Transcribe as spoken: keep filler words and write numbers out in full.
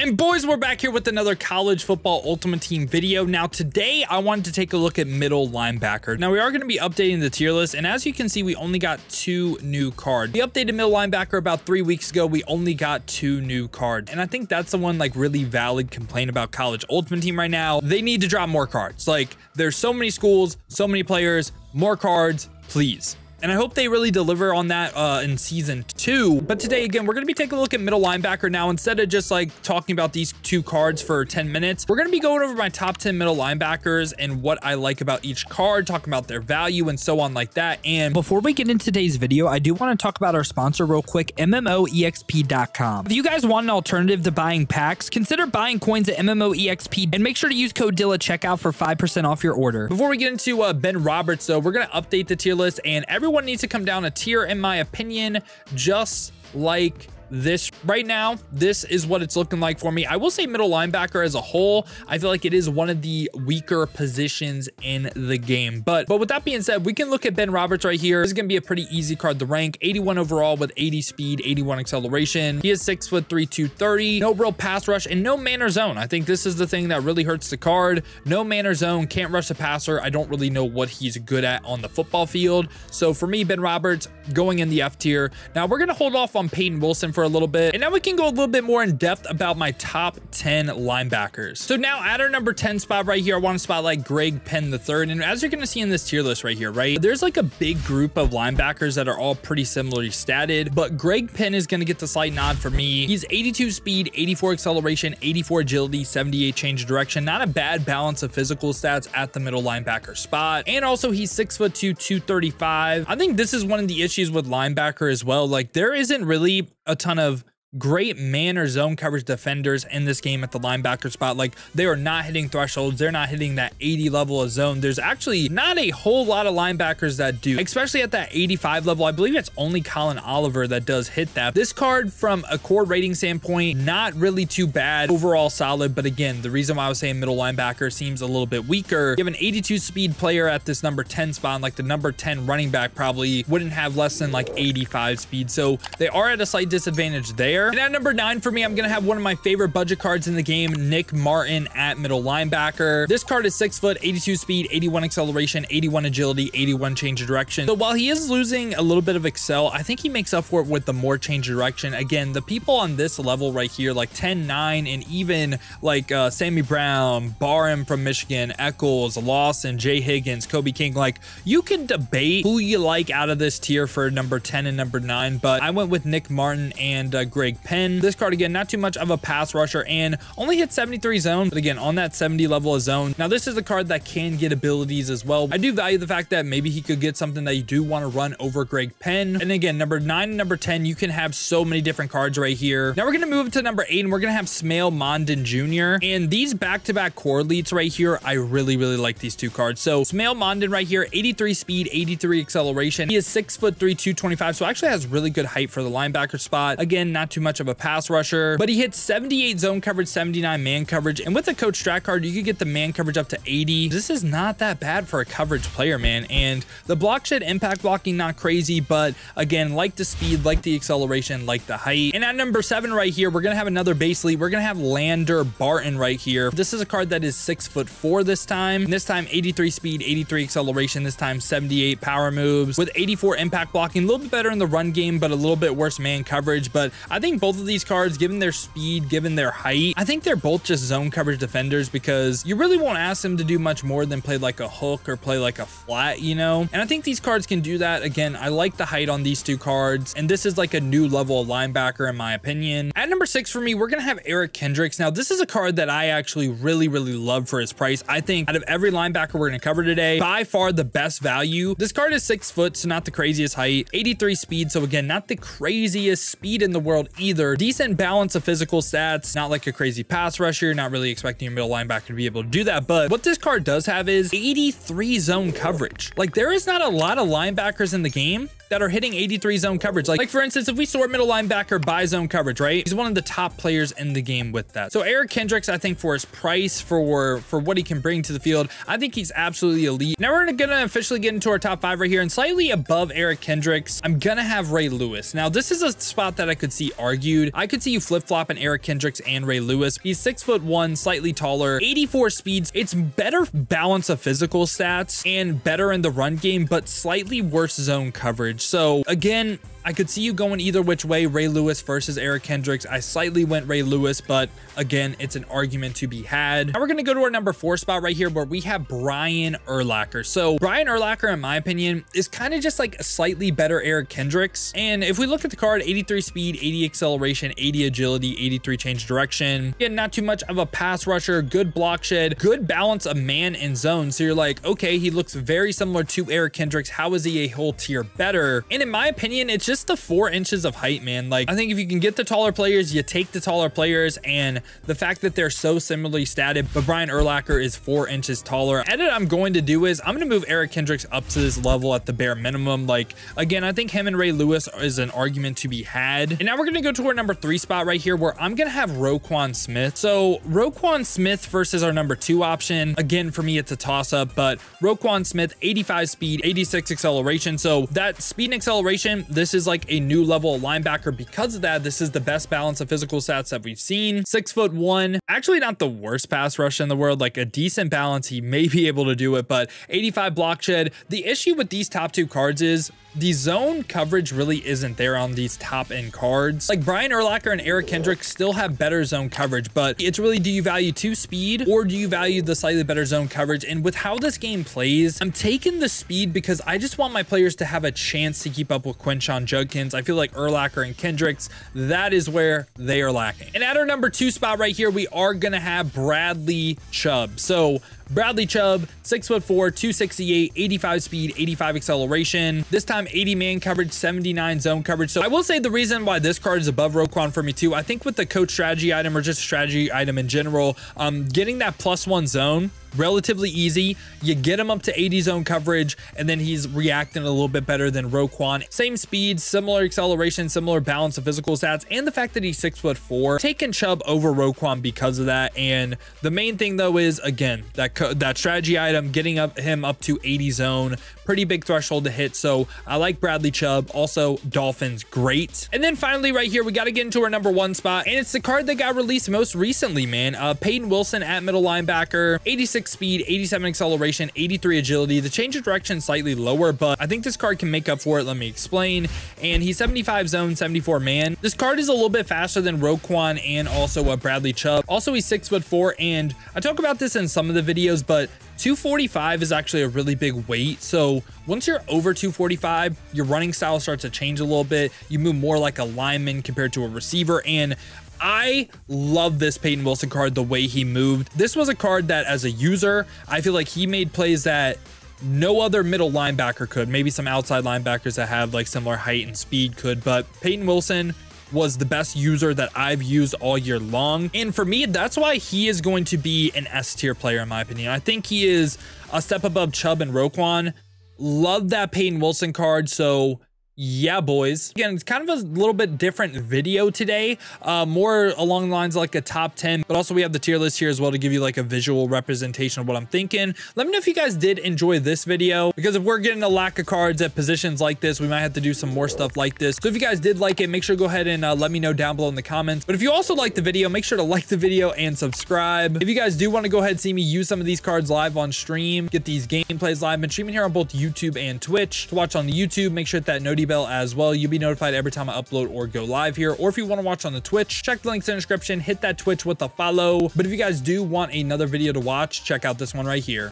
And boys, we're back here with another college football ultimate team video. Now today I wanted to take a look at middle linebacker. Now we are going to be updating the tier list, and as you can see, we only got two new cards. We updated middle linebacker about three weeks ago. We only got two new cards, and I think that's the one like really valid complaint about college ultimate team right now. They need to drop more cards. Like, there's so many schools, so many players, more cards, please. And I hope they really deliver on that uh, in season two. But today, again, we're going to be taking a look at middle linebacker now. Instead of just like talking about these two cards for ten minutes, we're going to be going over my top ten middle linebackers and what I like about each card, talking about their value and so on like that. And before we get into today's video, I do want to talk about our sponsor real quick, M M O E X P dot com. If you guys want an alternative to buying packs, consider buying coins at M M O E X P and make sure to use code DILL at checkout for five percent off your order. Before we get into uh, Ben Roberts, though, we're going to update the tier list, and everyone Everyone needs to come down a tier, in my opinion, just like this. Right now, this is what it's looking like for me. I will say middle linebacker as a whole, I feel like it is one of the weaker positions in the game. But but with that being said, we can look at Ben Roberts right here. This is going to be a pretty easy card to rank. eighty-one overall with eighty speed, eighty-one acceleration. He is six foot three, two thirty. No real pass rush and no man or zone. I think this is the thing that really hurts the card. No man or zone, can't rush the passer. I don't really know what he's good at on the football field. So for me, Ben Roberts going in the F tier. Now we're going to hold off on Peyton Wilson for a little bit, and now we can go a little bit more in depth about my top ten linebackers. So now at our number ten spot right here, I want to spotlight Greg Penn the third, and as you're going to see in this tier list right here, right, there's like a big group of linebackers that are all pretty similarly statted, but Greg Penn is going to get the slight nod for me. He's eighty-two speed, eighty-four acceleration, eighty-four agility, seventy-eight change of direction. Not a bad balance of physical stats at the middle linebacker spot, and also he's six foot two, two thirty-five. I think this is one of the issues with linebacker as well. Like, there isn't really a ton of great man or zone coverage defenders in this game at the linebacker spot. Like, they are not hitting thresholds. They're not hitting that eighty level of zone. There's actually not a whole lot of linebackers that do, especially at that eighty-five level. I believe it's only Colin Oliver that does hit that. This card, from a core rating standpoint, not really too bad. Overall solid, but again, the reason why I was saying middle linebacker seems a little bit weaker. You have an eighty-two speed player at this number ten spot, like the number ten running back probably wouldn't have less than like eighty-five speed. So they are at a slight disadvantage there. And at number nine for me, I'm going to have one of my favorite budget cards in the game, Nick Martin at middle linebacker. This card is six foot, eighty-two speed, eighty-one acceleration, eighty-one agility, eighty-one change of direction. So while he is losing a little bit of excel, I think he makes up for it with the more change of direction. Again, the people on this level right here, like ten nine, and even like uh, Sammy Brown, Barham from Michigan, Eccles, Lawson, Jay Higgins, Kobe King, like, you can debate who you like out of this tier for number ten and number nine, but I went with Nick Martin and uh, Greg Penn. This card, again, not too much of a pass rusher and only hit seventy-three zone, but again, on that seventy level of zone. Now, this is a card that can get abilities as well. I do value the fact that maybe he could get something that you do want to run over Greg Penn. And again, number nine and number ten, you can have so many different cards right here. Now we're going to move to number eight, and we're going to have Smail Mondon Junior And these back-to-back core leads right here, I really, really like these two cards. So Smail Mondon right here, eighty-three speed, eighty-three acceleration. He is six foot three, two twenty-five, so actually has really good height for the linebacker spot. Again, not too much of a pass rusher, but he hits seventy-eight zone coverage, seventy-nine man coverage, and with the coach strat card, you could get the man coverage up to eighty. This is not that bad for a coverage player, man. And the block shed impact blocking, not crazy, but again, like the speed, like the acceleration, like the height. And at number seven right here, we're gonna have another base lead. We're gonna have Lander Barton right here. This is a card that is six foot four this time. And this time eighty-three speed, eighty-three acceleration, this time seventy-eight power moves with eighty-four impact blocking. A little bit better in the run game, but a little bit worse man coverage. But I think both of these cards, given their speed, given their height, I think they're both just zone coverage defenders, because you really won't ask them to do much more than play like a hook or play like a flat, you know? And I think these cards can do that. Again, I like the height on these two cards, and this is like a new level of linebacker in my opinion. At number six for me, we're gonna have Eric Kendricks. Now, this is a card that I actually really, really love for his price. I think out of every linebacker we're gonna cover today, by far the best value. This card is six foot, so not the craziest height, eighty-three speed, so again, not the craziest speed in the world either. Decent balance of physical stats, not like a crazy pass rusher. You're not really expecting your middle linebacker to be able to do that, but what this card does have is eighty-three zone coverage. Like, there is not a lot of linebackers in the game that are hitting eighty-three zone coverage. Like, like for instance, if we sort middle linebacker by zone coverage, right? He's one of the top players in the game with that. So Eric Kendricks, I think for his price, for, for what he can bring to the field, I think he's absolutely elite. Now we're gonna officially get into our top five right here, and slightly above Eric Kendricks, I'm gonna have Ray Lewis. Now this is a spot that I could see argued. I could see you flip-flopping Eric Kendricks and Ray Lewis. He's six foot one, slightly taller, eighty-four speeds. It's better balance of physical stats and better in the run game, but slightly worse zone coverage. So again, I could see you going either which way, Ray Lewis versus Eric Kendricks. I slightly went Ray Lewis, but again, it's an argument to be had. Now we're going to go to our number four spot right here where we have Brian Urlacher. So Brian Urlacher, in my opinion, is kind of just like a slightly better Eric Kendricks. And if we look at the card, eighty-three speed, eighty acceleration, eighty agility, eighty-three change direction. Again, not too much of a pass rusher, good block shed, good balance of man and zone. So you're like, okay, he looks very similar to Eric Kendricks. How is he a whole tier better? And in my opinion, it's just just the four inches of height, man. Like, I think if you can get the taller players, you take the taller players, and the fact that they're so similarly statted, but Brian Urlacher is four inches taller. Edit I'm going to do is I'm going to move Eric Kendricks up to this level at the bare minimum. Like, again, I think him and Ray Lewis is an argument to be had. And now we're going to go to our number three spot right here where I'm going to have Roquan Smith. So Roquan Smith versus our number two option. Again, for me, it's a toss up, but Roquan Smith, eighty-five speed, eighty-six acceleration. So that speed and acceleration, this is like a new level of linebacker. Because of that, this is the best balance of physical stats that we've seen. Six foot one, actually not the worst pass rush in the world, like a decent balance. He may be able to do it, but eighty-five block shed. The issue with these top two cards is the zone coverage really isn't there on these top end cards. Like Brian Urlacher and Eric Kendricks still have better zone coverage, but it's really, do you value two speed or do you value the slightly better zone coverage? And with how this game plays, I'm taking the speed because I just want my players to have a chance to keep up with Quinshon Judkins. I feel like Urlacher and Kendricks, that is where they are lacking. And at our number two spot right here, we are gonna have Bradley Chubb. So Bradley Chubb, six foot four, two sixty-eight, eighty-five speed, eighty-five acceleration. This time eighty man coverage, seventy-nine zone coverage. So I will say the reason why this card is above Roquan for me too, I think with the coach strategy item or just strategy item in general, um, getting that plus one zone, relatively easy. You get him up to eighty zone coverage, and then he's reacting a little bit better than Roquan. Same speed, similar acceleration, similar balance of physical stats, and the fact that he's six foot four. Taking Chubb over Roquan because of that. And the main thing though is, again, that that strategy item, getting up him up to eighty zone, pretty big threshold to hit. So I like Bradley Chubb. Also Dolphins, great. And then finally right here, we got to get into our number one spot, and it's the card that got released most recently, man. Uh, Peyton Wilson at middle linebacker, eighty-six speed, eighty-seven acceleration, eighty-three agility. The change of direction slightly lower, but I think this card can make up for it. Let me explain. And he's seventy-five zone, seventy-four man. This card is a little bit faster than Roquan and also uh, Bradley Chubb. Also, he's six foot four, and I talk about this in some of the videos, but two forty-five is actually a really big weight. So once you're over two forty-five, your running style starts to change a little bit. You move more like a lineman compared to a receiver. And I love this Peyton Wilson card, the way he moved. This was a card that as a user, I feel like he made plays that no other middle linebacker could. Maybe some outside linebackers that have like similar height and speed could, but Peyton Wilson was the best user that I've used all year long. And for me, that's why he is going to be an S tier player, in my opinion. I think he is a step above Chubb and Roquan. Love that Peyton Wilson card. So yeah, boys. Again, it's kind of a little bit different video today, uh, more along the lines of like a top ten, but also we have the tier list here as well to give you like a visual representation of what I'm thinking. Let me know if you guys did enjoy this video, because if we're getting a lack of cards at positions like this, we might have to do some more stuff like this. So if you guys did like it, make sure to go ahead and uh, let me know down below in the comments. But if you also like the video, make sure to like the video and subscribe. If you guys do want to go ahead and see me use some of these cards live on stream, get these gameplays live, I've been streaming here on both YouTube and Twitch. To watch on the YouTube, make sure to hit that notification bell as well. You'll be notified every time I upload or go live here. Or if you want to watch on the Twitch, check the links in the description, hit that Twitch with a follow. But if you guys do want another video to watch, check out this one right here.